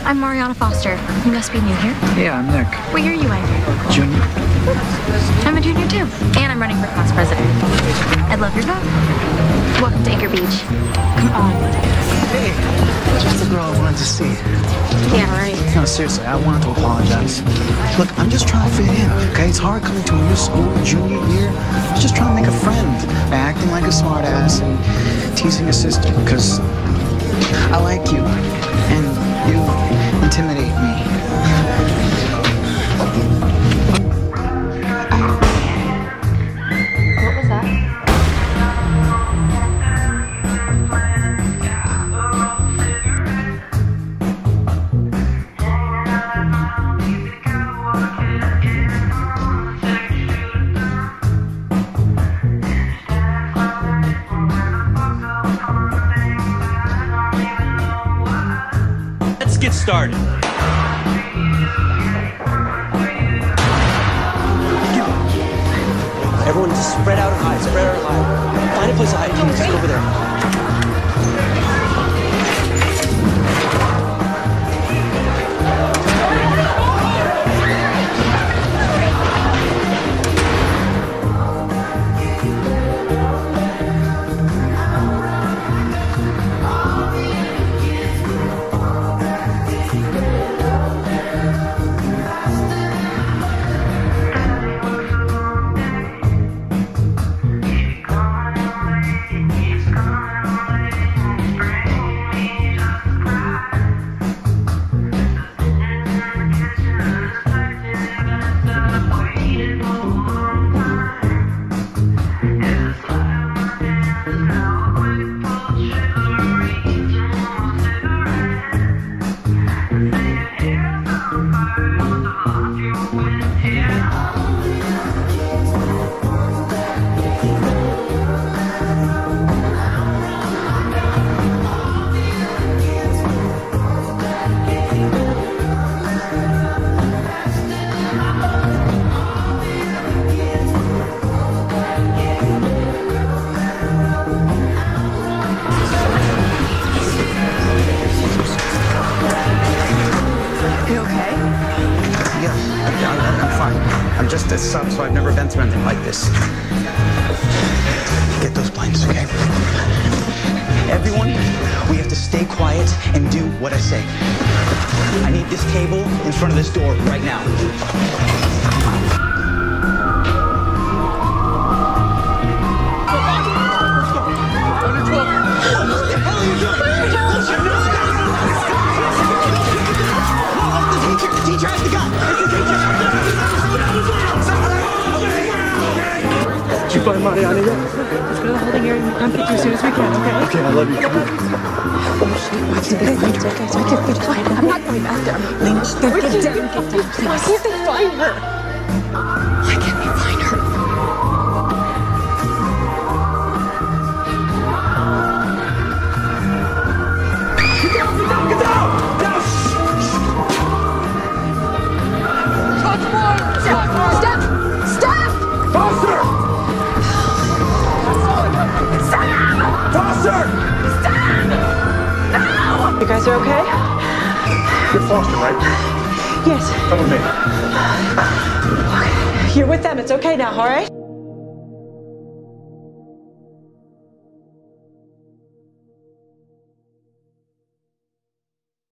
I'm Mariana Foster. You must be new here. Yeah, I'm Nick. What year are you in? Junior. I'm a junior too. And I'm running for class president. I'd love your vote. Welcome to Anchor Beach. Come on. Hey, just the girl I wanted to see. Yeah, right. No, seriously, I wanted to apologize. Look, I'm just trying to fit in, okay? It's hard coming to a new school junior year. I'm just trying to make a friend by acting like a smartass and teasing a sister because I like you and you intimidate me. What was that? Let's get started. Everyone just spread out and hide, spread out and hide. Find a place to hide, can you just go over there? Yeah, I'm fine. I'm just a sub, so I've never been through anything like this. Get those blinds, okay? Everyone, we have to stay quiet and do what I say. I need this table in front of this door right now. Did you find Mariana yet? Let's go to the holding area and come pick you as soon as we can, okay? Okay, I love you. It's okay. I'm not going back there. Get down, please. Why can't they find her? Why can't they find her? Get down! Stop! Foster! Foster! No! You guys are okay? You're Foster, right? Yes. Come with me. You're with them. It's okay now, all right?